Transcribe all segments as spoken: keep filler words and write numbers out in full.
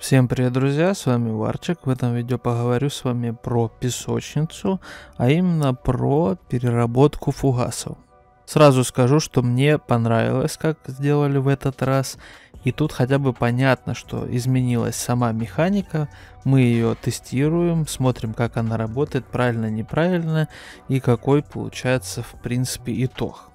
Всем привет, друзья, с вами Варчик. В этом видео поговорю с вами про песочницу, а именно про переработку фугасов. Сразу скажу, что мне понравилось, как сделали в этот раз. И тут хотя бы понятно, что изменилась сама механика. Мы ее тестируем, смотрим, как она работает, правильно, неправильно, и какой получается в принципе итог.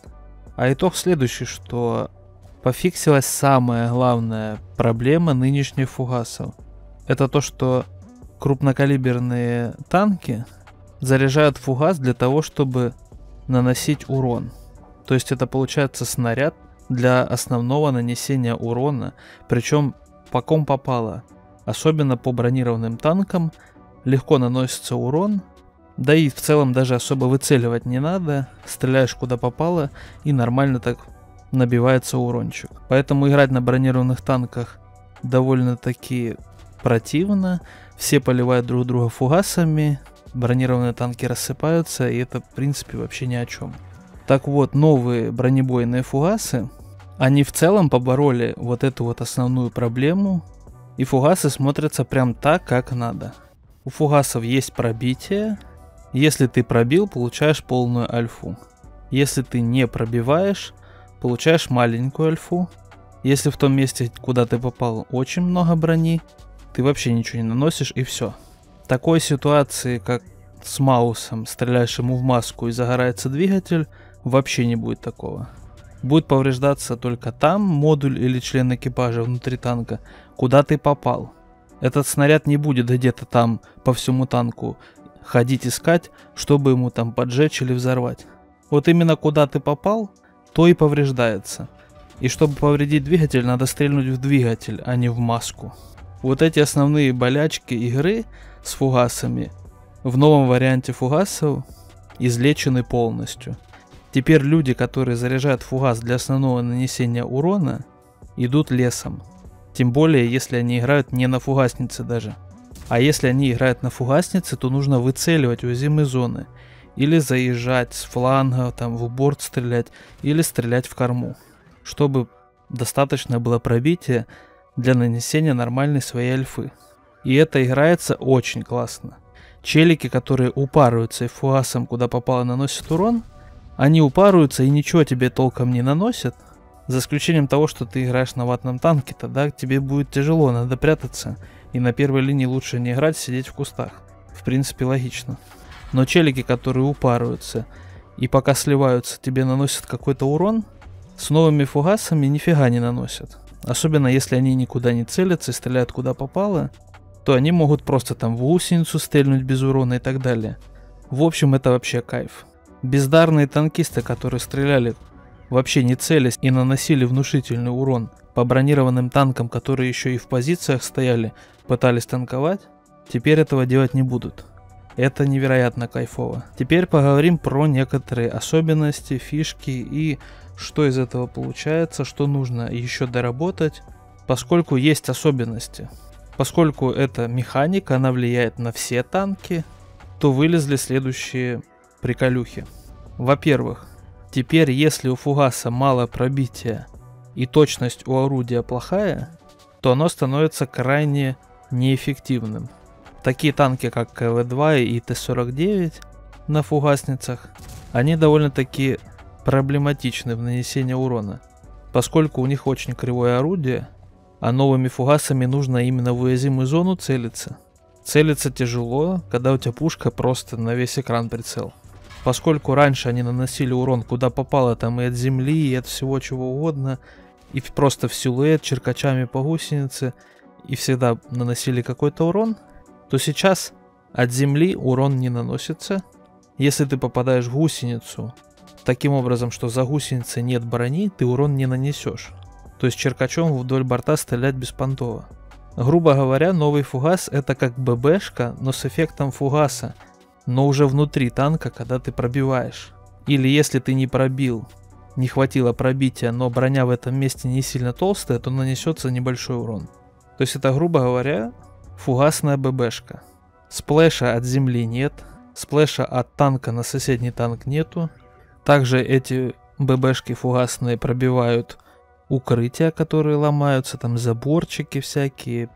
А итог следующий, что пофиксилась самая главная проблема нынешних фугасов. Это то, что крупнокалиберные танки заряжают фугас для того, чтобы наносить урон. То есть это получается снаряд для основного нанесения урона, причем по ком попало. Особенно по бронированным танкам легко наносится урон, да и в целом даже особо выцеливать не надо, стреляешь куда попало и нормально так набивается урончик. Поэтому играть на бронированных танках довольно-таки противно. Все поливают друг друга фугасами, бронированные танки рассыпаются, и это в принципе вообще ни о чем. Так вот, новые бронебойные фугасы, они в целом побороли вот эту вот основную проблему, и фугасы смотрятся прям так, как надо. У фугасов есть пробитие. Если ты пробил, получаешь полную альфу. Если ты не пробиваешь, получаешь маленькую альфу. Если в том месте, куда ты попал, очень много брони, ты вообще ничего не наносишь и все. В такой ситуации, как с Маусом, стреляешь ему в маску и загорается двигатель, вообще не будет такого. Будет повреждаться только там модуль или член экипажа внутри танка, куда ты попал. Этот снаряд не будет где-то там по всему танку ходить искать, чтобы ему там поджечь или взорвать. Вот именно куда ты попал, то и повреждается. И чтобы повредить двигатель, надо стрельнуть в двигатель, а не в маску. Вот эти основные болячки игры с фугасами в новом варианте фугасов излечены полностью. Теперь люди, которые заряжают фугас для основного нанесения урона, идут лесом. Тем более, если они играют не на фугаснице даже. А если они играют на фугаснице, то нужно выцеливать уязвимые зоны. Или заезжать с фланга, там в борт стрелять, или стрелять в корму. Чтобы достаточно было пробития для нанесения нормальной своей альфы. И это играется очень классно. Челики, которые упарываются и фугасом куда попало наносят урон, они упарываются и ничего тебе толком не наносят. За исключением того, что ты играешь на ватном танке, тогда тебе будет тяжело, надо прятаться. И на первой линии лучше не играть, сидеть в кустах. В принципе логично. Но челики, которые упарываются и пока сливаются, тебе наносят какой-то урон, с новыми фугасами нифига не наносят. Особенно если они никуда не целятся и стреляют куда попало, то они могут просто там в гусеницу стрельнуть без урона и так далее. В общем, это вообще кайф. Бездарные танкисты, которые стреляли вообще не целясь и наносили внушительный урон по бронированным танкам, которые еще и в позициях стояли, пытались танковать, теперь этого делать не будут. Это невероятно кайфово. Теперь поговорим про некоторые особенности, фишки и что из этого получается, что нужно еще доработать, поскольку есть особенности. Поскольку эта механика, она влияет на все танки, то вылезли следующие приколюхи. Во-первых, теперь если у фугаса мало пробития и точность у орудия плохая, то оно становится крайне неэффективным. Такие танки, как ка вэ два и тэ сорок девять на фугасницах, они довольно-таки проблематичны в нанесении урона, поскольку у них очень кривое орудие, а новыми фугасами нужно именно в уязвимую зону целиться. Целиться тяжело, когда у тебя пушка просто на весь экран прицел. Поскольку раньше они наносили урон куда попало, там и от земли, и от всего чего угодно, и просто в силуэт, черкачами по гусенице, и всегда наносили какой-то урон, то сейчас от земли урон не наносится. Если ты попадаешь в гусеницу таким образом, что за гусеницей нет брони, ты урон не нанесешь. То есть черкачом вдоль борта стрелять беспонтово. Грубо говоря, новый фугас это как ББшка, но с эффектом фугаса, но уже внутри танка, когда ты пробиваешь. Или если ты не пробил, не хватило пробития, но броня в этом месте не сильно толстая, то нанесется небольшой урон. То есть это, грубо говоря, фугасная ББшка. Сплэша от земли нет, сплэша от танка на соседний танк нету. Также эти ББшки фугасные пробивают укрытия, которые ломаются, там заборчики всякие,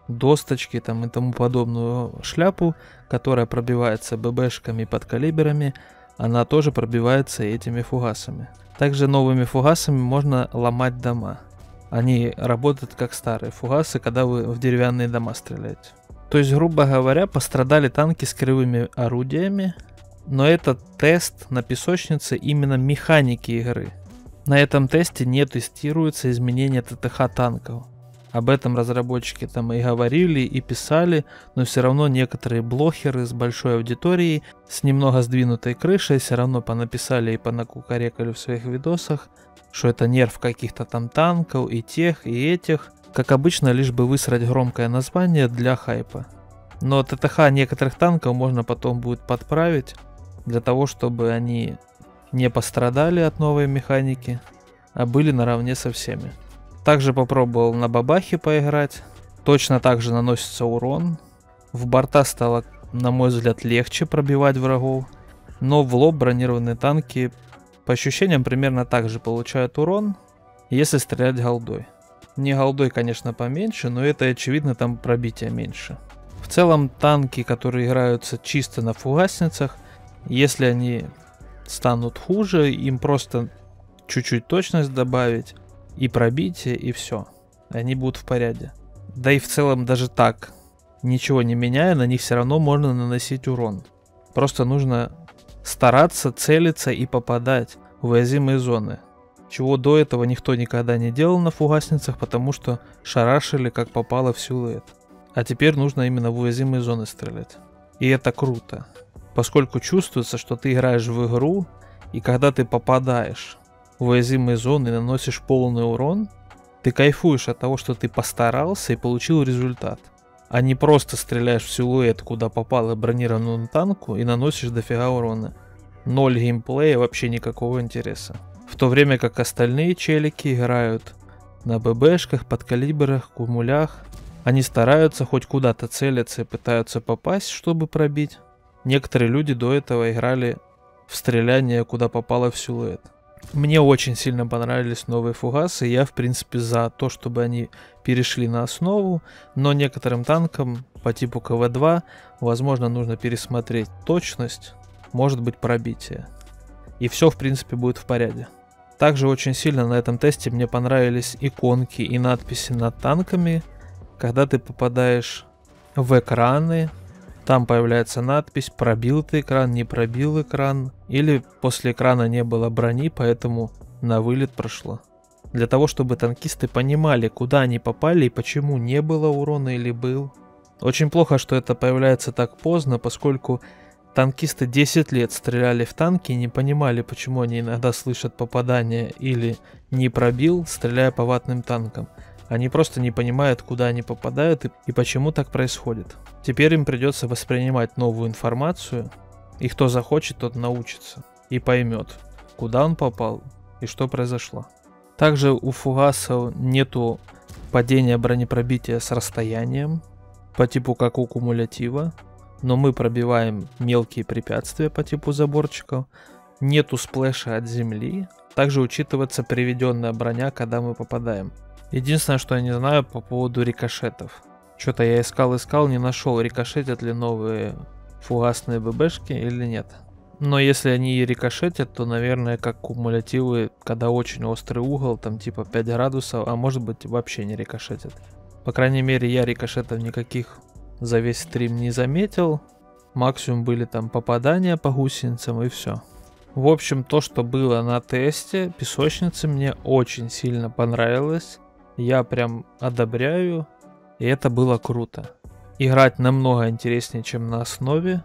досточки там и тому подобную шляпу, которая пробивается ББшками под калибрами, она тоже пробивается этими фугасами. Также новыми фугасами можно ломать дома. Они работают как старые фугасы, когда вы в деревянные дома стреляете. То есть, грубо говоря, пострадали танки с кривыми орудиями, но это тест на песочнице именно механики игры. На этом тесте не тестируется изменение ТТХ танков. Об этом разработчики там и говорили, и писали, но все равно некоторые блогеры с большой аудиторией, с немного сдвинутой крышей, все равно понаписали и понакукарекали в своих видосах, что это нерв каких-то там танков, и тех, и этих. Как обычно, лишь бы высрать громкое название для хайпа. Но ТТХ некоторых танков можно потом будет подправить, для того, чтобы они не пострадали от новой механики, а были наравне со всеми. Также попробовал на бабахе поиграть. Точно так же наносится урон. В борта стало, на мой взгляд, легче пробивать врагов. Но в лоб бронированные танки, по ощущениям, примерно так же получают урон, если стрелять голдой. Не голдой, конечно, поменьше, но это очевидно, там пробития меньше. В целом, танки, которые играются чисто на фугасницах, если они станут хуже, им просто чуть-чуть точность добавить, и пробитие, и все. Они будут в порядке. Да и в целом даже так, ничего не меняя, на них все равно можно наносить урон. Просто нужно стараться целиться и попадать в уязвимые зоны. Чего до этого никто никогда не делал на фугасницах, потому что шарашили как попало в силуэт. А теперь нужно именно в уязвимые зоны стрелять. И это круто. Поскольку чувствуется, что ты играешь в игру, и когда ты попадаешь в уязвимые зоны и наносишь полный урон, ты кайфуешь от того, что ты постарался и получил результат. А не просто стреляешь в силуэт, куда попало бронированному танку, и наносишь дофига урона. Ноль геймплея, вообще никакого интереса. В то время как остальные челики играют на ББшках, подкалибрах, кумулях. Они стараются хоть куда-то целиться и пытаются попасть, чтобы пробить. Некоторые люди до этого играли в стреляние, куда попало в силуэт. Мне очень сильно понравились новые фугасы, я в принципе за то, чтобы они перешли на основу, но некоторым танкам по типу ка вэ два, возможно, нужно пересмотреть точность, может быть пробитие. И все в принципе будет в порядке. Также очень сильно на этом тесте мне понравились иконки и надписи над танками, когда ты попадаешь в экраны. Там появляется надпись, пробил ты экран, не пробил экран, или после экрана не было брони, поэтому на вылет прошло. Для того, чтобы танкисты понимали, куда они попали и почему не было урона или был. Очень плохо, что это появляется так поздно, поскольку танкисты десять лет стреляли в танки и не понимали, почему они иногда слышат попадание или не пробил, стреляя по ватным танкам. Они просто не понимают, куда они попадают и, и почему так происходит. Теперь им придется воспринимать новую информацию, и кто захочет, тот научится и поймет, куда он попал и что произошло. Также у фугасов нету падения бронепробития с расстоянием, по типу как у кумулятива, но мы пробиваем мелкие препятствия по типу заборчиков. Нету сплэша от земли, также учитывается приведенная броня, когда мы попадаем. Единственное, что я не знаю по поводу рикошетов. Что-то я искал-искал, не нашел, рикошетят ли новые фугасные ББшки или нет. Но если они и рикошетят, то, наверное, как кумулятивы, когда очень острый угол, там типа пять градусов, а может быть вообще не рикошетят. По крайней мере, я рикошетов никаких за весь стрим не заметил. Максимум были там попадания по гусеницам и все. В общем, то, что было на тесте песочницы, мне очень сильно понравилось. Я прям одобряю, и это было круто. Играть намного интереснее, чем на основе,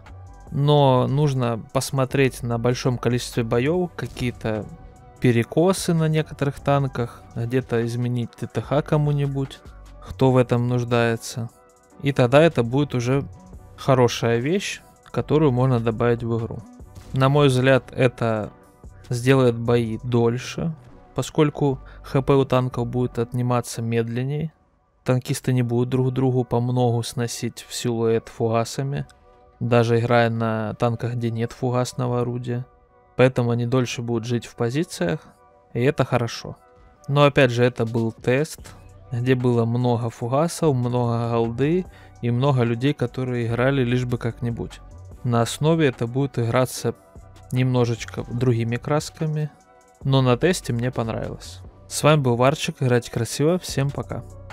но нужно посмотреть на большом количестве боев какие-то перекосы на некоторых танках, где-то изменить ТТХ кому-нибудь, кто в этом нуждается. И тогда это будет уже хорошая вещь, которую можно добавить в игру. На мой взгляд, это сделает бои дольше, поскольку хп у танков будет отниматься медленнее. Танкисты не будут друг другу по многу сносить в силуэт фугасами, даже играя на танках, где нет фугасного орудия. Поэтому они дольше будут жить в позициях, и это хорошо. Но опять же, это был тест. где было много фугасов, много голды и много людей, которые играли лишь бы как-нибудь. На основе это будет играться немножечко другими красками, но на тесте мне понравилось. С вами был Варчик, играйте красиво, всем пока.